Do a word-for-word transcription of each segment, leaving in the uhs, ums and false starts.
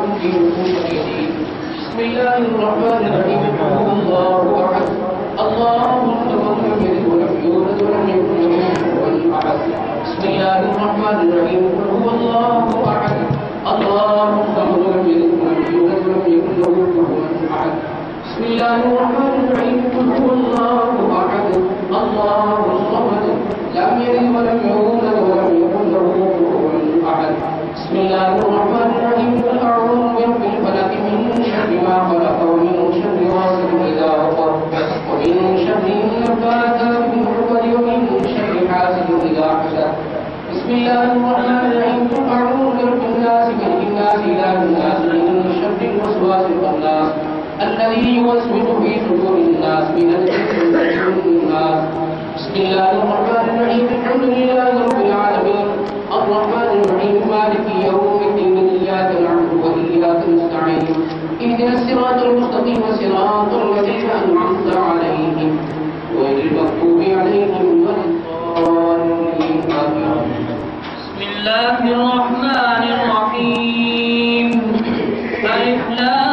بسم الله الرحمن الرحيم. الله أحد الله الصمد لم يلد ولم يولد ولم يكن له كفوا أحد. بسم الله الرحمن الرحيم. هو الله أحد الله الصمد لم يلد ولم يولد ولم يكن له كفوا أحد. بسم الله الرحمن الرحيم. هو الله أحد الله الصمد لم يلد ولم يولد ولم يكن له كفوا أحد. بسم الله الرحمن الرحيم. قل أعوذ برب الفلق من شر ما خلق ومن شر غاسق إذا وقب ومن شر النفاثات في العقد ومن شر حاسد إذا حسد. بسم الله الرحمن الرحيم. قل أعوذ برب الناس ملك الناس إله الناس من شر الوسواس الخناس الذي يوسوس في صدور الناس من الجنة والناس. بسم الله الرحمن الرحيم. الحمد لله رب العالمين الرحمن الرحيم مالك يوم الدين إياك نعبد وإياك نستعين اهدنا الصراط المستقيم صراط الذين أنعمت عليهم غير المغضوب عليهم ولا الضالين. بسم الله الرحمن الرحيم. ألف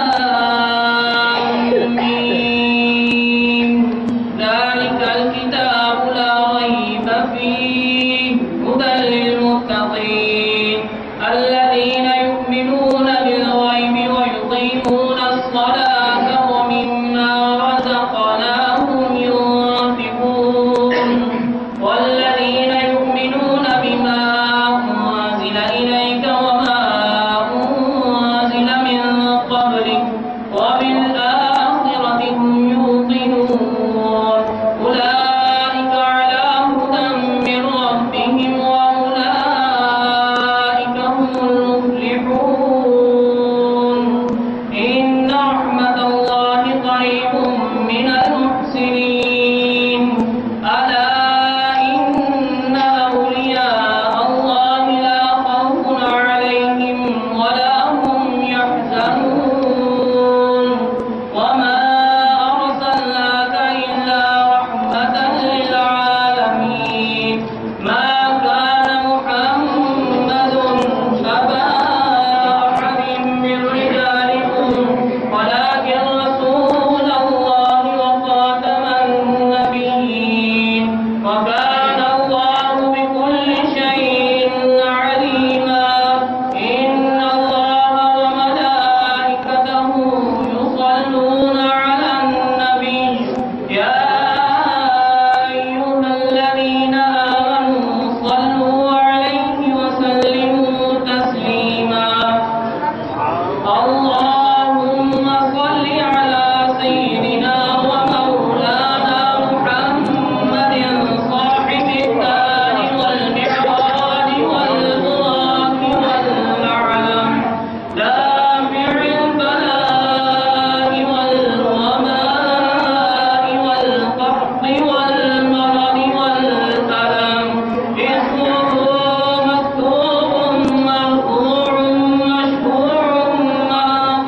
لام ميم ذلك الكتاب لا ريب فيه هدى للمتقين الذين يؤمنون بالغيب ويقيمون الصلاة ومما رزقناهم ينفقون والذين يؤمنون بما أنزل إليك وما أنزل من قبلك وبالآخرة هم يوقنون أولئك على هدى من ربهم وأولئك هم المفلحون. إن رحمة الله قريب من المحسنين. ألا إن أولياء الله لا خوف عليهم ولا هم يحزنون. وما أرسلناك إلا رحمة للعالمين. ما كان محمد أبا أحد من رجالكم ولكن رسول الله وخاتم النبيين وكان الله بكل شيء عليما. إن الله وملائكته يصلون على النبي يا أيها الذين آمنوا صلوا عليه وسلموا تسليما. اللهم صل على سيدنا ومولانا محمد صاحب الدار والمحراب والبراق والنعم دافع البلاء والوباء والقحط والمرض والألم. اسمه مكتوب مرفوع مشفوع ما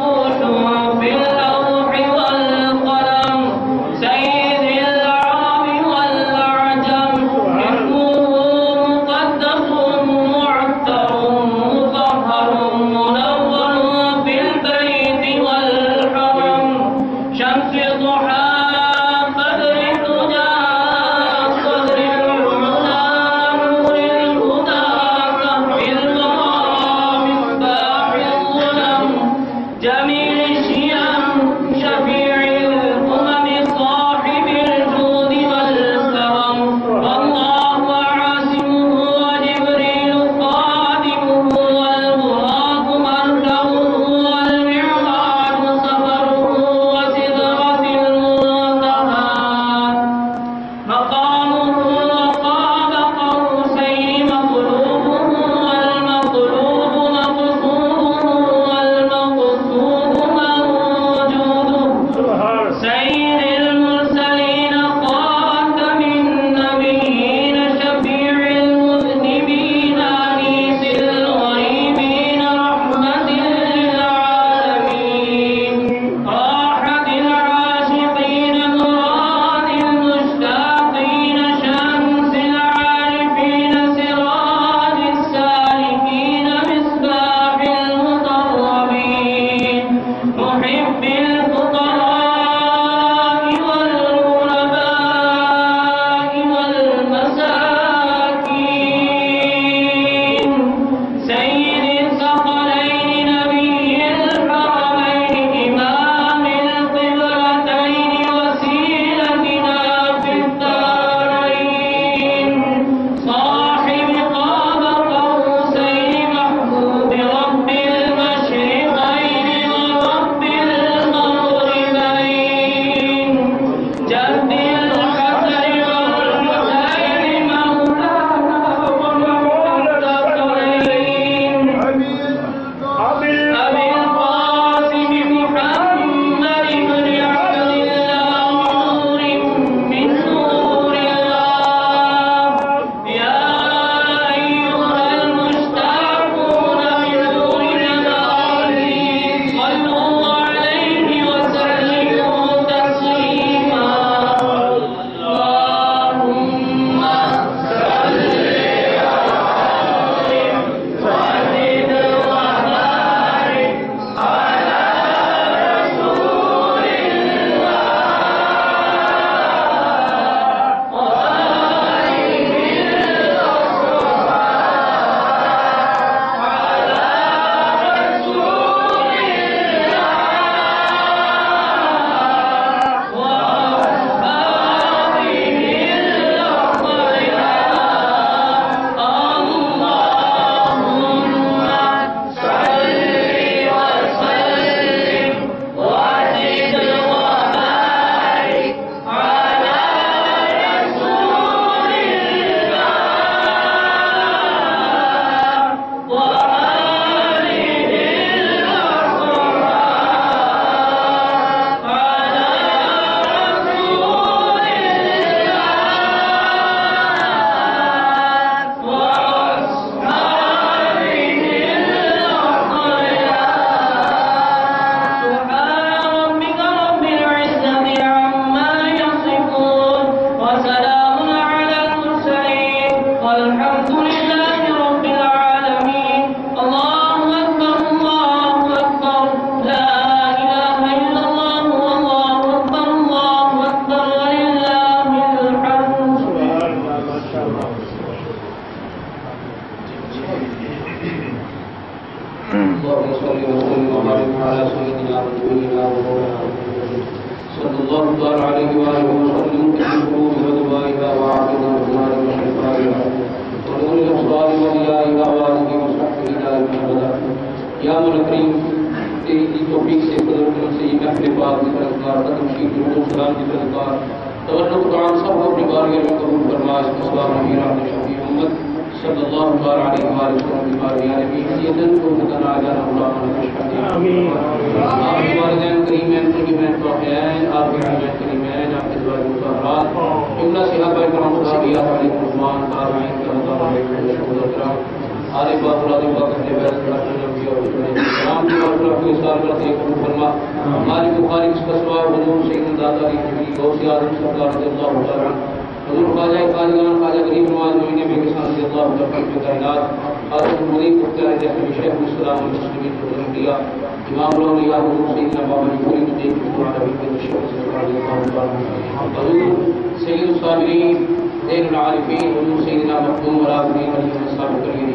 عليه وآله وسلم في القلوب ودوائها وعافنا بالنار وشفائها ونور الأبصار وضيائها وآله وصحبه دائما أبدا. یا مولا کریم تیری توفیق سے قدر کرم سے یہ محفل پاک کی طرفدار ختم شیخ و سلام کی طرفدار تورک قرآن سب کو اپنی بارگاہ میں قبول فرما. اس کا سلام نبی رحمت شفیع محمد صلی اللہ علیہ وآلہ وسلم کی بارگاہ نبی حسیتن کو مدنا جانا اللہ علیہ آمین. آپ کے والدین کریمین طیبین طاہرین آپ کے حجین کریمین آپ کے ازواج مطہرات جملہ صحابہ کرام صحابیات علیہ الرحمن تابعین کرام علیہ السلام آل باپ اولاد باپ اہل بیت اللہ نبی اور سلام کی اور اپنے اصرار کرتے ہیں قبول فرما. مالک و خالق اس کا سوا حضور سید داتا علی نبی غوث اعظم سرکار رضی اللہ تعالی عنہ حضور خواجہ خواجگان خواجہ غریب نواز معین نبی کے ساتھ رضی اللہ تعالی عنہ کائنات حضرت مدین مختار رحمۃ شیخ الاسلام المسلمین والانبیاء امام الاولیاء حضور سیدنا بابا نور الدین قطب نبی کے شیخ سرکار رضی اللہ تعالی عنہ حضور سید الصابرین زین العارفین حضور سیدنا مخدوم العابدین علی الصابر کریم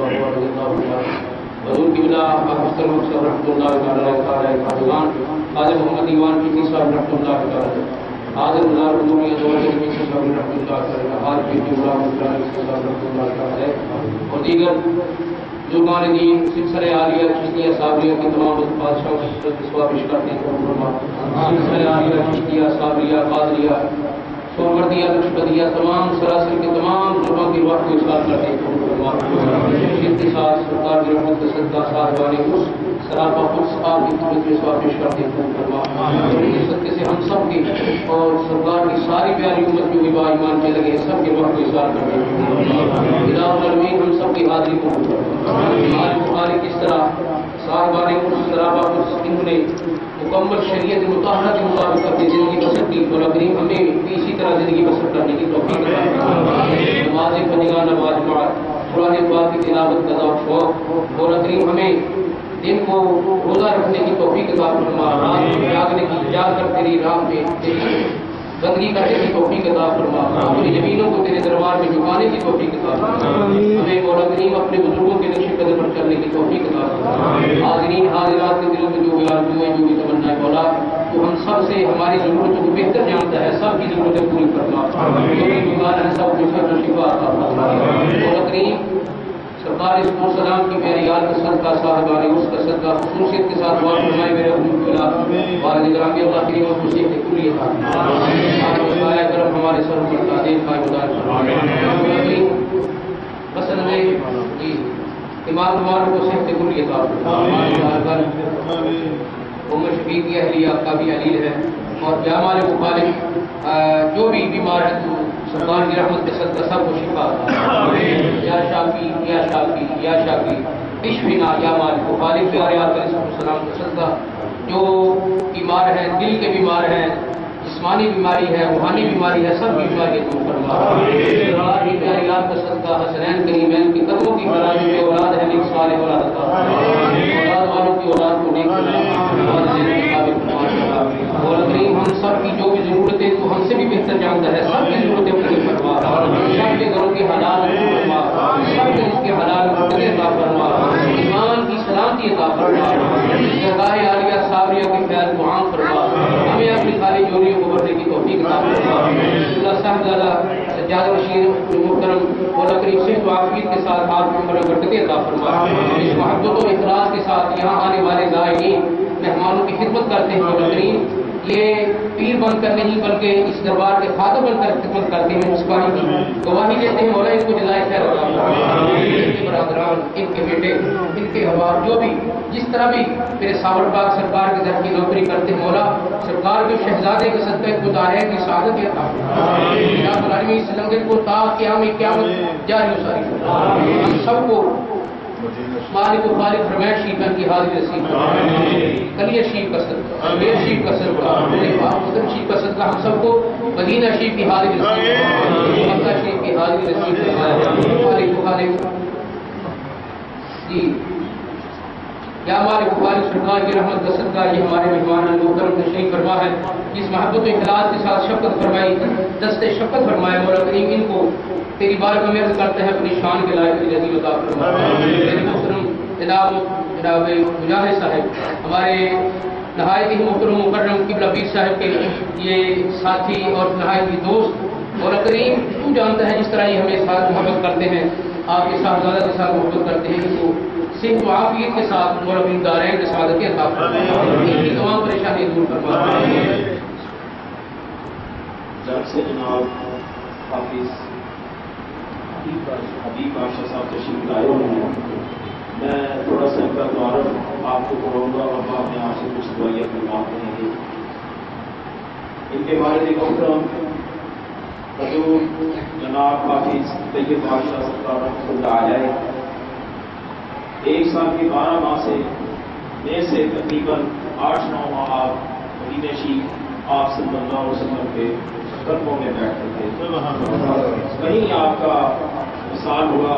حضور کی بلا افسر مقصد رحمۃ اللہ تعالی علیہ خواجگان خواجہ محمد ایوان کی صاحب رحمۃ اللہ تعالی حاضر نظار عمومی ازواج نبی صاحب رحمۃ اللہ تعالی حاضر کی غلام اسلام صاحب رحمۃ اللہ تعالی اور دیگر بزرگان دین سلسلہ عالیہ چشتیہ صابریہ کے تمام بادشاہوں کی ثواب کرتے ہیں سلسلہ عالیہ چشتیہ صابریہ قادریہ سومردیہ نقشبندیہ تمام سراسر کے تمام لوگوں کی روح کو اصلاح کرتے ہیں شمشید کے ساتھ سرکار کی رحمت کے صدقہ صاحبان اس سراپا خود آپ کی خدمت میں سواب پیش کرتے ہیں صدقے سے ہم سب کی اور سرکار کی ساری پیاری امت جو بھی با ایمان کے لگے سب کے روح کو اصلاح کرتے ہیں. الہ العالمین ہم سب کی حاضری کو ہماری بخاری کس طرح صاحبان اس سراپا خود انہوں نے مکمل شریعت مطالعہ کے مطابق اپنی زندگی بسر کی اور کریم ہمیں بھی اسی طرح زندگی بسر کرنے کی توفیق عطا. نماز فجر نماز جماعت قرآن پاک کی تلاوت کا شوق اور کریم ہمیں دن کو روزہ رکھنے کی توفیق عطا فرما. رات کو جاگنے کی جاگ کر تیری راہ پہ تیری بندگی کرنے کی توفیق عطا فرما. اپنی زمینوں کو تیرے دربار میں جھکانے کی توفیق عطا فرما. ہمیں مولا کریم اپنے بزرگوں کے نقش قدم پر چلنے کی توفیق عطا فرما. حاضرین حاضرات کے دلوں میں جو بھی آرزویں جو بھی تمنا ہے مولا تو ہم سب سے ہماری ضرورتوں کو بہتر جانتا ہے. سب کی ضرورتیں پوری فرما. جو بھی بیمار ہیں سب کو شفا شفا عطا فرما. مولا کریم سرکار اس کو سلام کی میری یاد کا صدقہ صاحبان اس کا صدقہ خصوصیت کے ساتھ دعا فرمائے میرے حضور کی اللہ والد گرامی اللہ کریم اور خوشی کے کلی عطا فرمائے. کرم ہمارے سر پر تعظیم کا گزار فرمائے. حسن میں جی امام ہمارے کو صحت کلی عطا فرمائے. عمر شفیق کی اہلیہ کا بھی علیل ہے اور جامع مخالف جو بھی بیمار ہے تو سرکار کی رحمت کے صدقہ سب کو شفا عطا. یا شافی یا شافی یا شافی اشفنا یا مالک مخالف پیارے آقا علیہ السلام کا صدقہ جو بیمار ہیں دل کے بیمار ہیں جسمانی بیماری ہے روحانی بیماری ہے سب بیماری دور فرما. سرکار کی پیارے آقا کا صدقہ حسنین کریمین کی قدموں کی برات میں اولاد ہے نیک صالح اولاد عطا. اولاد والوں کی اولاد کو نیک اور زندگی کے قابل فرما. اور کریم ہم سب کی جو بھی ضرورتیں تو ہم سے بھی بہتر جانتا ہے سب کی ضرورتیں پوری فرما. سب کے گھروں کے حلال فرما. سب کے اس کے حلال مقدر عطا فرما. ایمان کی سلامتی عطا فرما. جگہ عالیہ صابریہ کے خیال کو عام فرما. ہمیں اپنی خالی جوڑیوں کو بھرنے کی توفیق عطا فرما. اللہ صاحب زادہ سجاد رشید محترم اور کریم صحت و عافیت کے ساتھ آپ عمر برکتیں عطا فرما. اس محبت و اخلاص کے ساتھ یہاں آنے والے زائرین مہمانوں کی خدمت کرتے ہیں اور کریم یہ پیر بن کر نہیں بلکہ اس دربار کے خادم بن کر خدمت کرتے ہیں. مسکراہی کی گواہی دیتے ہیں مولا ان کو جزائے خیر عطا فرما. ان کے برادران ان کے بیٹے ان کے احباب جو بھی جس طرح بھی میرے ساور پاک سرکار کے در کی نوکری کرتے ہیں مولا سرکار کے شہزادے کے صدقے گزارے کی سعادت عطا فرما. رب العالمین اس لنگر کو تا قیامت قیامت جاری و ساری ہم سب کو مالک و خالق فرمائش شیفہ کی حاضر رسید کلیہ شیف کا صدقہ بیر شیف کا صدقہ مسلم شیف کا صدقہ ہم سب کو مدینہ شیف کی حاضر رسید مکہ شیف کی حاضر رسید مالک و خالق جی یا ہمارے بخاری سرکار کی رحمت کا صدقہ یہ ہمارے مہمان محترم تشریف فرما ہے اس محبت و اخلاص کے ساتھ شفقت فرمائی دست شفقت فرمائے مولا کریم ان کو تیری بار میں عرض کرتے ہیں اپنی شان کے لائق جزیل عطا فرما. محترم جناب جناب مجاہد صاحب، ہمارے نہایت ہی محترم مکرم قبلہ پیر صاحب کے یہ ساتھی اور نہایت ہی دوست اور کریم، تو جانتا ہے جس طرح یہ ہمیں ساتھ محبت کرتے ہیں، آپ کے صاحبزادہ کے ساتھ محبت کرتے ہیں، ان کو صحت و عافیت کے ساتھ مولوی دارین کے ساتھ عطا فرمائے، ان کی تمام پریشانی دور فرمائے۔ جب سے جناب حافظ حبیب بادشاہ صاحب تشریف لائے ہوئے ہیں، میں تھوڑا سا ان کا تعارف آپ کو کروں گا اور بعد میں آپ سے کچھ دوائیاں فرماتے ہیں گے۔ ان کے والد محترم حضور جناب حافظ طیب بادشاہ سرکار رحمۃ اللہ علیہ ایک سال کے بارہ ماہ سے میں سے تقریباً آٹھ نو ماہ آپ مدینہ شریف آپ صلی اللہ علیہ وسلم کے قدموں میں بیٹھتے تھے، کہیں آپ کا مثال ہوا،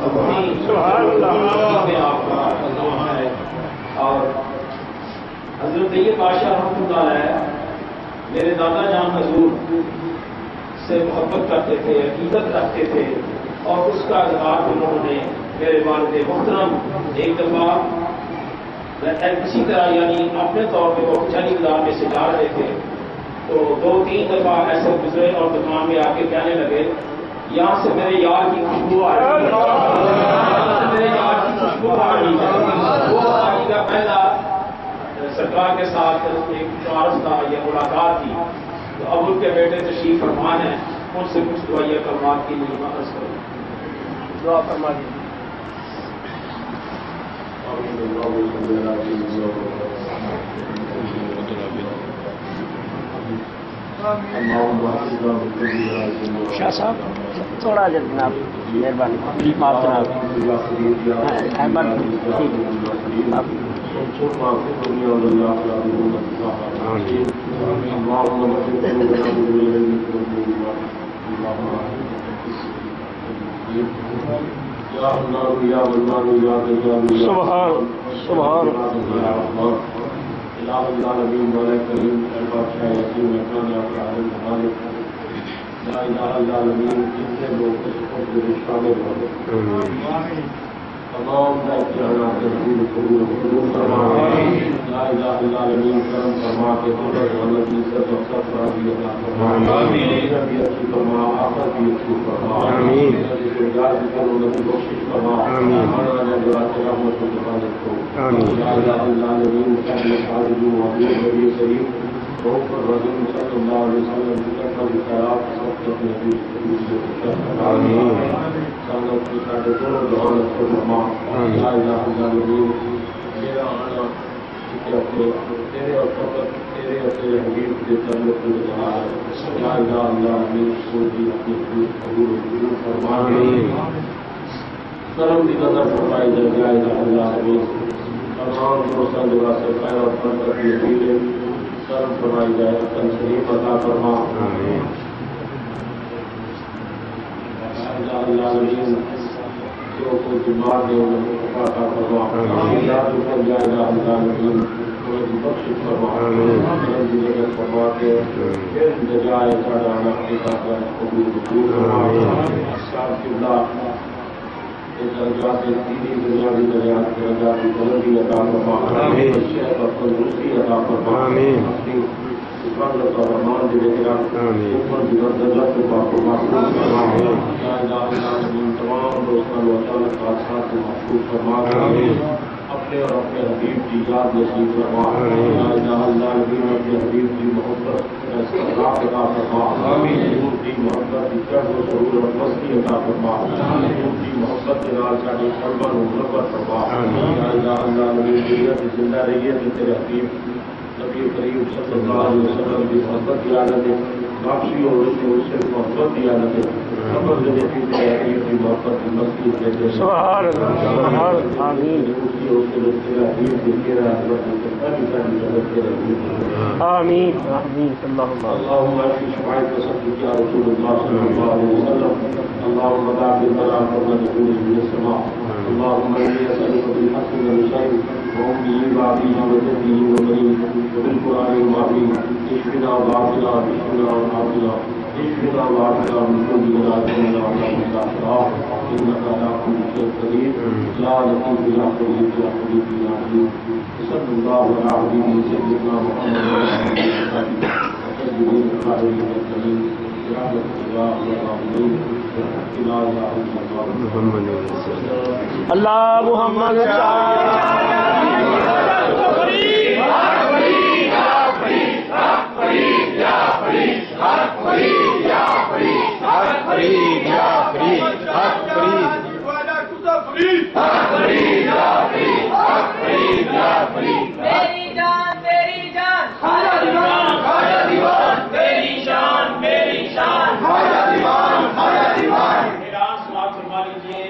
میں آپ کا نام ہے، اور حضرت طیب بادشاہ رحمۃ اللہ علیہ میرے دادا جان حضور سے محبت کرتے تھے، عقیدت رکھتے تھے، اور اس کا اظہار انہوں نے میرے والد محترم ایک دفعہ کسی طرح یعنی اپنے طور پہ وہ چلی گزار میں سے جا رہے تھے، تو دو تین دفعہ ایسے گزرے اور دکان میں آ کے کہنے لگے یہاں سے میرے یار کی خوشبو آ رہی ہے، میرے یار کی خوشبو آ رہی ہے۔ وہ آج کا پہلا سرکار کے ساتھ ایک تعارف تھا یا ملاقات تھی، تو اب ان کے بیٹے تشریف فرمان ہیں، ان سے کچھ دعائیہ کلمات کے لیے عرض کروں، دعا فرما دیجیے۔ شاہ صاحب تھوڑا جا جناب مہربانی معاف جناب سبحان سبحان لا الہ الا اللہ جتنے لوگ شامل ہو تمام کا لا الہ الا اللہ کرم فرما کے والد عزت و فرما بھی اچھی فرما آخر بھی اچھی فرما یاد کرو نبی کوشش فرما آنا رحمت کو لا الہ الا اللہ شریف رسول صلی اللہ علیہ وسلم کی طرف کی خیرات سب کو اپنے سنگت کی ساڑھے دونوں دہانت کو فرما لا الہ الا اللہ میرا آنا اپنے تیرے اور فقط تیرے اور تیرے حبیب کے تعلق کو جہاں لا الہ الا اللہ کو بھی اپنی قبول قبول فرما کرم کی نظر فرمائی جائے لا الہ الا اللہ تمام دوستوں جگہ سے خیر اور برکت کی اپیل کرم فرمائی جائے تن شریف عطا فرما اللہ علیہ جو کو بیمار دے انہیں عطا فرما یاد کر جائے گا اللہ علیہ انہیں بخش فرما کرم کی جگہ فرما کے جائے چڑھانا خدا کا قبول قبول فرما صاحب قبلہ درجات دینی دنیاوی درجات درجات بلندی عطا فرما شیخ اور تندرستی عطا فرما اپنی حفاظت اور امان دے کر اوپر بھی درجات کو محفوظ فرما لا الہ الا اللہ تمام دوستوں کو اللہ کے ساتھ محفوظ فرما اپنے اور اپنے حبیب کی یاد نصیب فرما لا الہ الا اللہ اپنے حبیب کی محبت استقرار عطا فرما حضور کی محبت کی چڑھ و سرور اور مستی عطا فرما حضور کی محبت کے نال ساڈے قلباں نوں منور فرما لا الہ الا اللہ زندہ رہیے تیرے حبیب نبی کریم صلی اللہ علیہ وسلم کی محبت کی عادت ہے واپسی اور اس سے محبت کی عادت ہے خبر دینے کی تیاری کی محبت کی مستی دیتے سبحان اللہ آمین آمین آمین اللهم اشف شفاعك وصدق يا رسول الله صلى الله عليه وسلم اللهم بارك لنا قبل نزول من السماء اللهم اني اسالك بالحق والخير وامه وابيه وجده وبنيه وبالقران المعين اشفنا وعافنا اشفنا وعافنا اللہ محمد میری جان میری جان خواجہ دیوان خواجہ دیوان میری شان میری شان خواجہ دیوان خواجہ دیوان میرا سماعت فرما لیجیے.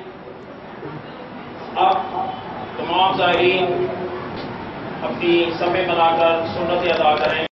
اب تمام زائرین اپنی صفیں بنا کر سنت ادا کریں.